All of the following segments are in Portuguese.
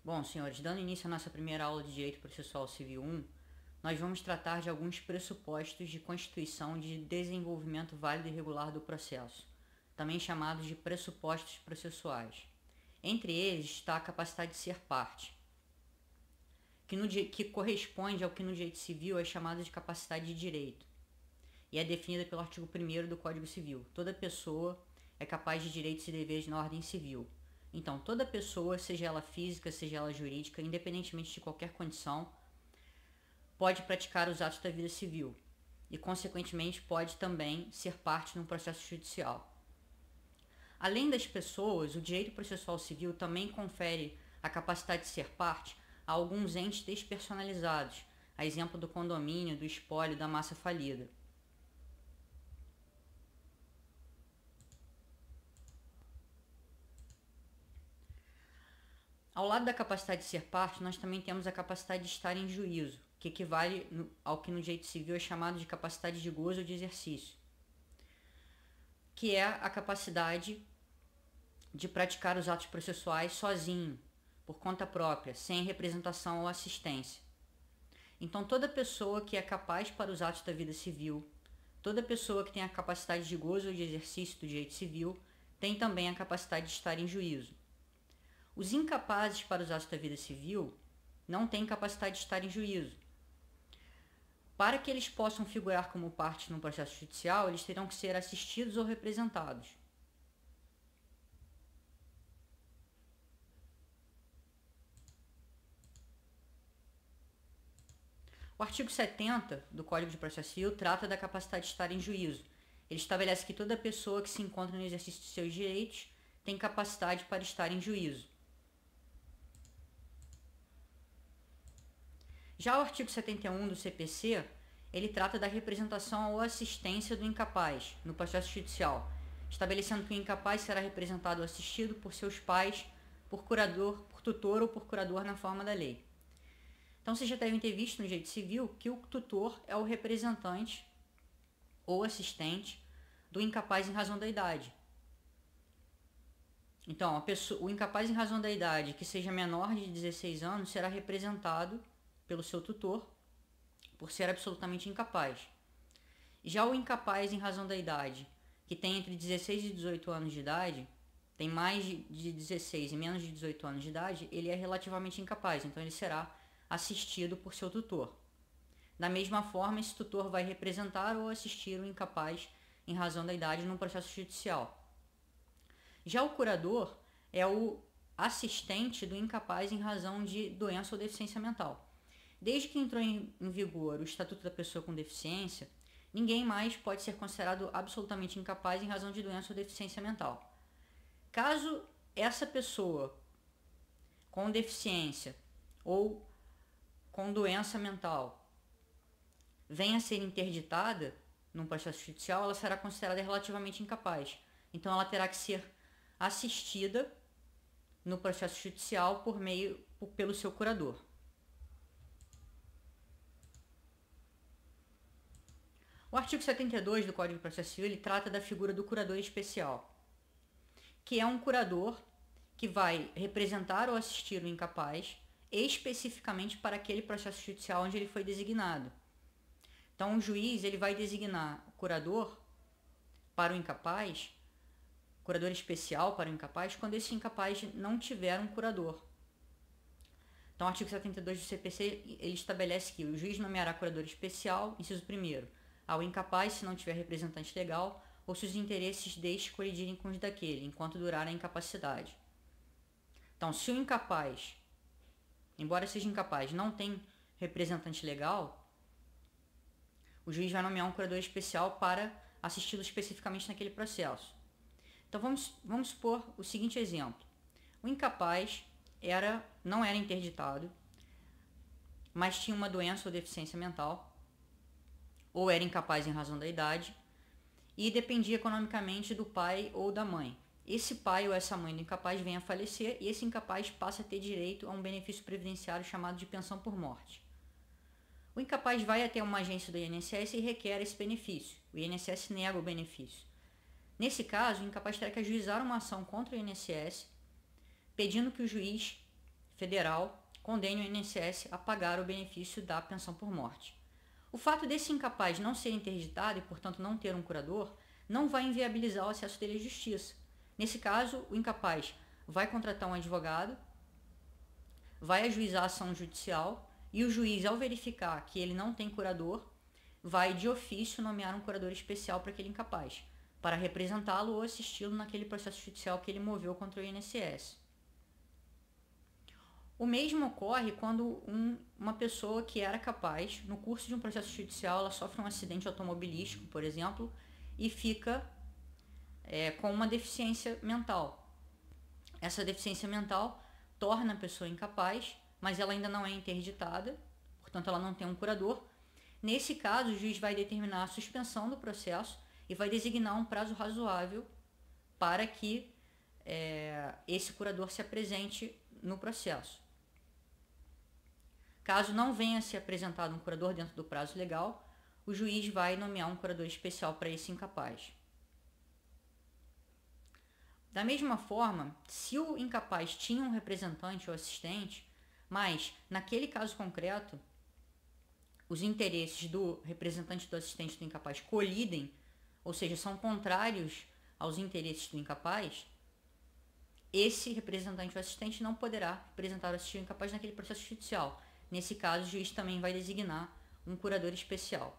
Bom, senhores, dando início à nossa primeira aula de Direito Processual Civil 1, nós vamos tratar de alguns pressupostos de constituição de desenvolvimento válido e regular do processo, também chamados de pressupostos processuais. Entre eles está a capacidade de ser parte, que corresponde ao que no direito civil é chamado de capacidade de direito, e é definida pelo artigo 1º do Código Civil. Toda pessoa é capaz de direitos e deveres na ordem civil. Então, toda pessoa, seja ela física, seja ela jurídica, independentemente de qualquer condição, pode praticar os atos da vida civil e, consequentemente, pode também ser parte num processo judicial. Além das pessoas, o direito processual civil também confere a capacidade de ser parte a alguns entes despersonalizados, a exemplo do condomínio, do espólio, da massa falida. Ao lado da capacidade de ser parte, nós também temos a capacidade de estar em juízo, que equivale ao que no direito civil é chamado de capacidade de gozo ou de exercício, que é a capacidade de praticar os atos processuais sozinho, por conta própria, sem representação ou assistência. Então, toda pessoa que é capaz para os atos da vida civil, toda pessoa que tem a capacidade de gozo ou de exercício do direito civil, tem também a capacidade de estar em juízo. Os incapazes para os atos da vida civil não têm capacidade de estar em juízo. Para que eles possam figurar como parte no processo judicial, eles terão que ser assistidos ou representados. O artigo 70 do Código de Processo Civil trata da capacidade de estar em juízo. Ele estabelece que toda pessoa que se encontra no exercício de seus direitos tem capacidade para estar em juízo. Já o artigo 71 do CPC, ele trata da representação ou assistência do incapaz no processo judicial, estabelecendo que o incapaz será representado ou assistido por seus pais, por curador, por tutor ou por curador na forma da lei. Então, vocês já devem ter visto no direito civil que o tutor é o representante ou assistente do incapaz em razão da idade. Então, o incapaz em razão da idade que seja menor de 16 anos será representado pelo seu tutor por ser absolutamente incapaz. Já o incapaz em razão da idade que tem entre 16 e 18 anos de idade, tem mais de 16 e menos de 18 anos de idade, ele é relativamente incapaz, então ele será assistido por seu tutor. Da mesma forma, esse tutor vai representar ou assistir o incapaz em razão da idade num processo judicial. Já o curador é o assistente do incapaz em razão de doença ou deficiência mental. Desde que entrou em vigor o Estatuto da Pessoa com Deficiência, ninguém mais pode ser considerado absolutamente incapaz em razão de doença ou deficiência mental. Caso essa pessoa com deficiência ou com doença mental venha a ser interditada num processo judicial, ela será considerada relativamente incapaz. Então ela terá que ser assistida no processo judicial pelo seu curador. O artigo 72 do Código de Processo Civil ele trata da figura do curador especial, que é um curador que vai representar ou assistir o incapaz especificamente para aquele processo judicial onde ele foi designado. Então, o juiz ele vai designar o curador para o incapaz, curador especial para o incapaz, quando esse incapaz não tiver um curador. Então, o artigo 72 do CPC ele estabelece que o juiz nomeará curador especial, inciso 1º, ao incapaz se não tiver representante legal ou se os interesses deste colidirem com os daquele, enquanto durar a incapacidade. Então, se o incapaz, embora seja incapaz, não tem representante legal, o juiz vai nomear um curador especial para assisti-lo especificamente naquele processo. Então, vamos supor o seguinte exemplo. O incapaz não era interditado, mas tinha uma doença ou deficiência mental, ou era incapaz em razão da idade, e dependia economicamente do pai ou da mãe. Esse pai ou essa mãe do incapaz vem a falecer e esse incapaz passa a ter direito a um benefício previdenciário chamado de pensão por morte. O incapaz vai até uma agência do INSS e requer esse benefício. O INSS nega o benefício. Nesse caso, o incapaz terá que ajuizar uma ação contra o INSS, pedindo que o juiz federal condene o INSS a pagar o benefício da pensão por morte. O fato desse incapaz não ser interditado e, portanto, não ter um curador, não vai inviabilizar o acesso dele à justiça. Nesse caso, o incapaz vai contratar um advogado, vai ajuizar a ação judicial e o juiz, ao verificar que ele não tem curador, vai de ofício nomear um curador especial para aquele incapaz, para representá-lo ou assisti-lo naquele processo judicial que ele moveu contra o INSS. O mesmo ocorre quando uma pessoa que era capaz, no curso de um processo judicial, ela sofre um acidente automobilístico, por exemplo, e fica com uma deficiência mental. Essa deficiência mental torna a pessoa incapaz, mas ela ainda não é interditada, portanto ela não tem um curador. Nesse caso, o juiz vai determinar a suspensão do processo e vai designar um prazo razoável para que esse curador se apresente no processo. Caso não venha a ser apresentado um curador dentro do prazo legal, o juiz vai nomear um curador especial para esse incapaz. Da mesma forma, se o incapaz tinha um representante ou assistente, mas naquele caso concreto, os interesses do representante do assistente do incapaz colidem, ou seja, são contrários aos interesses do incapaz, esse representante ou assistente não poderá representar o assistente incapaz naquele processo judicial. Nesse caso, o juiz também vai designar um curador especial.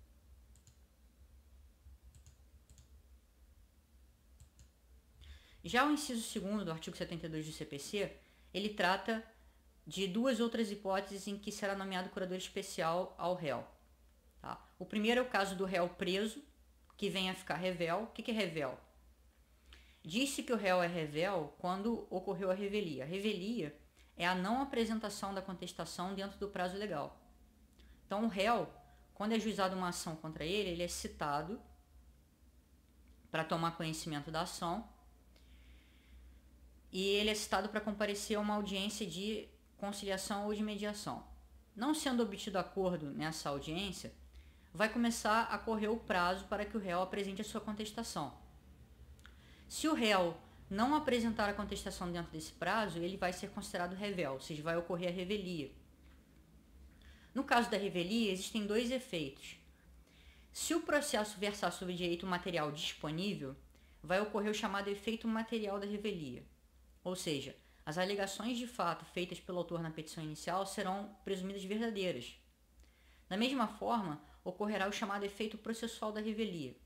Já o inciso 2º do artigo 72 do CPC, ele trata de duas outras hipóteses em que será nomeado curador especial ao réu. Tá? O primeiro é o caso do réu preso, que vem a ficar revel. O que é revel? Diz-se que o réu é revel quando ocorreu a revelia. A revelia é a não apresentação da contestação dentro do prazo legal. Então, o réu, quando é ajuizada uma ação contra ele, ele é citado para tomar conhecimento da ação e ele é citado para comparecer a uma audiência de conciliação ou de mediação. Não sendo obtido acordo nessa audiência, vai começar a correr o prazo para que o réu apresente a sua contestação. Se o réu não apresentar a contestação dentro desse prazo, ele vai ser considerado revel, ou seja, vai ocorrer a revelia. No caso da revelia, existem dois efeitos. Se o processo versar sobre direito material disponível, vai ocorrer o chamado efeito material da revelia. Ou seja, as alegações de fato feitas pelo autor na petição inicial serão presumidas verdadeiras. Da mesma forma, ocorrerá o chamado efeito processual da revelia,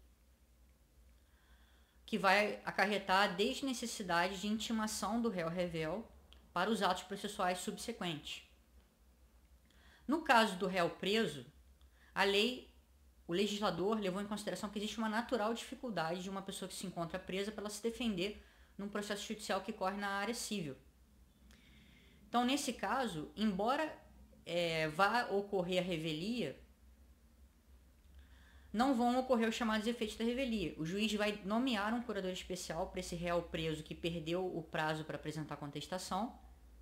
que vai acarretar a desnecessidade de intimação do réu revel para os atos processuais subsequentes. No caso do réu preso, o legislador levou em consideração que existe uma natural dificuldade de uma pessoa que se encontra presa para ela se defender num processo judicial que corre na área civil. Então, nesse caso, embora vá ocorrer a revelia, não vão ocorrer os chamados efeitos da revelia. O juiz vai nomear um curador especial para esse réu preso que perdeu o prazo para apresentar a contestação.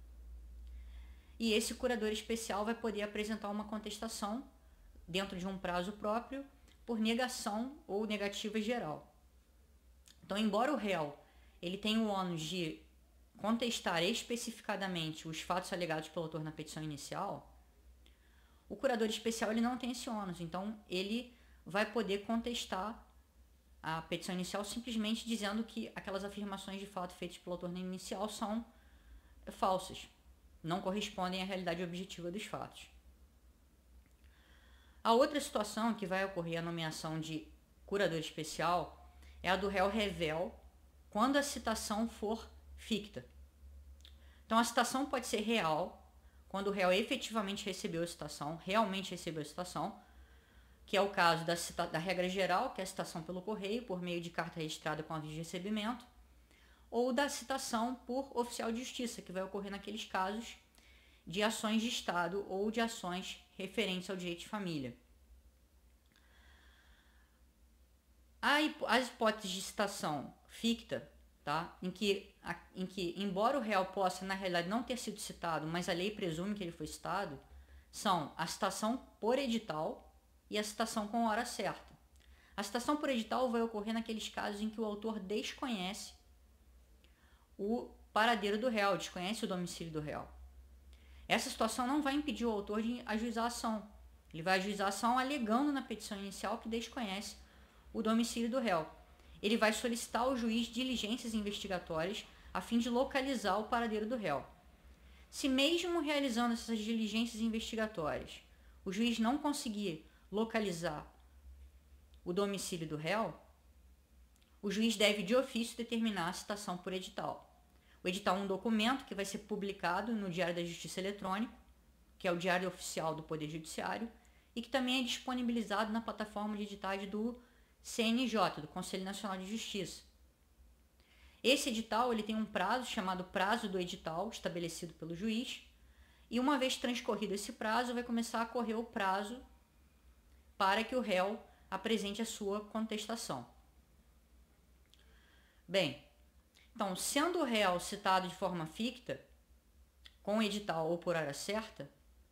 E esse curador especial vai poder apresentar uma contestação dentro de um prazo próprio por negação ou negativa geral. Então, embora o réu ele tenha o ônus de contestar especificadamente os fatos alegados pelo autor na petição inicial, o curador especial ele não tem esse ônus. Então, ele vai poder contestar a petição inicial simplesmente dizendo que aquelas afirmações de fato feitas pelo autor na inicial são falsas, não correspondem à realidade objetiva dos fatos. A outra situação que vai ocorrer a nomeação de curador especial é a do réu revel, quando a citação for ficta. Então, a citação pode ser real, quando o réu efetivamente recebeu a citação, realmente recebeu a citação, que é o caso da regra geral, que é a citação pelo correio, por meio de carta registrada com aviso de recebimento, ou da citação por oficial de justiça, que vai ocorrer naqueles casos de ações de Estado ou de ações referentes ao direito de família. As hipóteses de citação ficta, tá? em que, embora o réu possa, na realidade, não ter sido citado, mas a lei presume que ele foi citado, são a citação por edital e a citação com hora certa. A citação por edital vai ocorrer naqueles casos em que o autor desconhece o paradeiro do réu, desconhece o domicílio do réu. Essa situação não vai impedir o autor de ajuizar a ação. Ele vai ajuizar a ação alegando na petição inicial que desconhece o domicílio do réu. Ele vai solicitar ao juiz diligências investigatórias a fim de localizar o paradeiro do réu. Se mesmo realizando essas diligências investigatórias, o juiz não conseguir localizar o domicílio do réu, o juiz deve de ofício determinar a citação por edital. O edital é um documento que vai ser publicado no Diário da Justiça Eletrônico, que é o diário oficial do Poder Judiciário, e que também é disponibilizado na plataforma de editais do CNJ, do Conselho Nacional de Justiça. Esse edital ele tem um prazo chamado prazo do edital, estabelecido pelo juiz, e uma vez transcorrido esse prazo, vai começar a correr o prazo para que o réu apresente a sua contestação. Bem, então, sendo o réu citado de forma ficta, com edital ou por hora certa,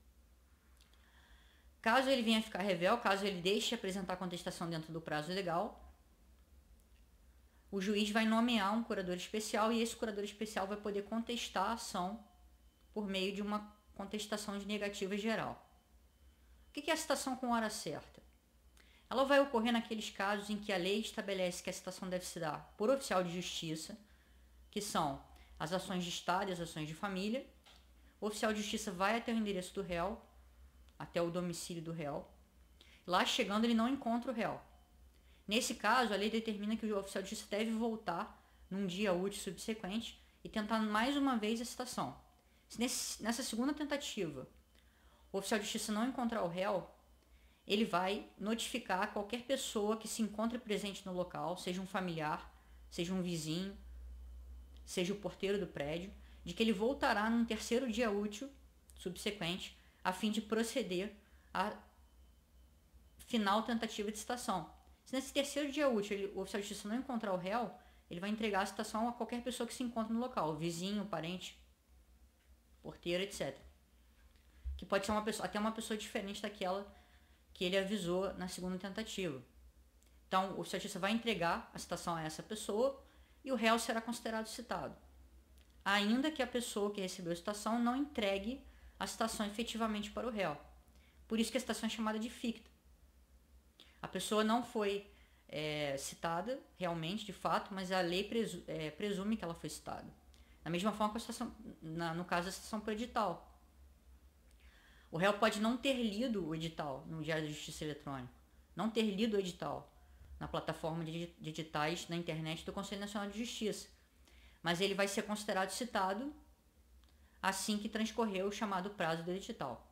caso ele venha a ficar revel, caso ele deixe de apresentar a contestação dentro do prazo legal, o juiz vai nomear um curador especial e esse curador especial vai poder contestar a ação por meio de uma contestação de negativa geral. O que é a citação com hora certa? Ela vai ocorrer naqueles casos em que a lei estabelece que a citação deve se dar por oficial de justiça, que são as ações de Estado e as ações de família. O oficial de justiça vai até o endereço do réu, até o domicílio do réu. Lá chegando, ele não encontra o réu. Nesse caso, a lei determina que o oficial de justiça deve voltar num dia útil subsequente e tentar mais uma vez a citação. Se nessa segunda tentativa o oficial de justiça não encontrar o réu, ele vai notificar qualquer pessoa que se encontre presente no local, seja um familiar, seja um vizinho, seja o porteiro do prédio, de que ele voltará num terceiro dia útil subsequente a fim de proceder à final tentativa de citação. Se nesse terceiro dia útil o oficial de justiça não encontrar o réu, ele vai entregar a citação a qualquer pessoa que se encontre no local, vizinho, parente, porteiro, etc. Que pode ser até uma pessoa diferente daquela que ele avisou na segunda tentativa. Então, o oficial de justiça vai entregar a citação a essa pessoa e o réu será considerado citado, ainda que a pessoa que recebeu a citação não entregue a citação efetivamente para o réu. Por isso que a citação é chamada de ficta. A pessoa não foi citada realmente, de fato, mas a lei presume que ela foi citada. Da mesma forma que a citação, no caso da citação por edital. O réu pode não ter lido o edital no Diário da Justiça Eletrônico, não ter lido o edital na plataforma de editais na internet do Conselho Nacional de Justiça, mas ele vai ser considerado citado assim que transcorrer o chamado prazo do edital.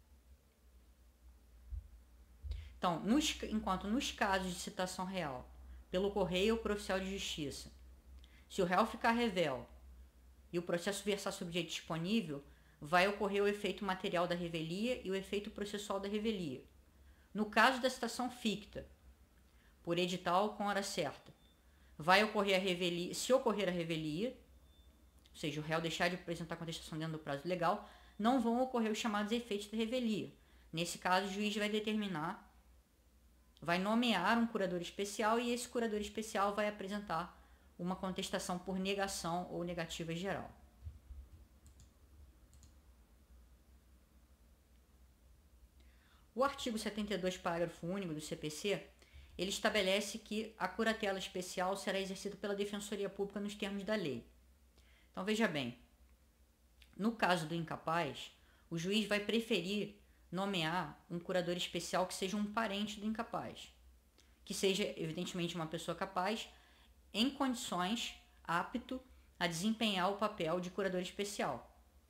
Então, enquanto nos casos de citação real, pelo correio ou por oficial de justiça, se o réu ficar revel e o processo versar sobre direito disponível, vai ocorrer o efeito material da revelia e o efeito processual da revelia. No caso da citação ficta, por edital com hora certa, vai ocorrer a revelia, se ocorrer a revelia, ou seja, o réu deixar de apresentar contestação dentro do prazo legal, não vão ocorrer os chamados efeitos da revelia. Nesse caso, o juiz vai nomear um curador especial e esse curador especial vai apresentar uma contestação por negação ou negativa geral. O artigo 72, parágrafo único do CPC, ele estabelece que a curatela especial será exercida pela Defensoria Pública nos termos da lei. Então, veja bem, no caso do incapaz, o juiz vai preferir nomear um curador especial que seja um parente do incapaz, que seja, evidentemente, uma pessoa capaz, em condições, apto a desempenhar o papel de curador especial.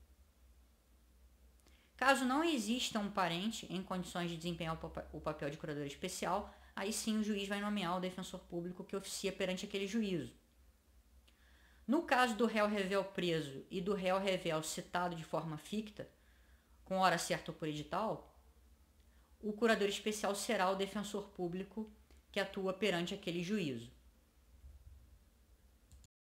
Caso não exista um parente em condições de desempenhar o papel de curador especial, aí sim o juiz vai nomear o defensor público que oficia perante aquele juízo. No caso do réu revel preso e do réu revel citado de forma ficta, com hora certa ou por edital, o curador especial será o defensor público que atua perante aquele juízo.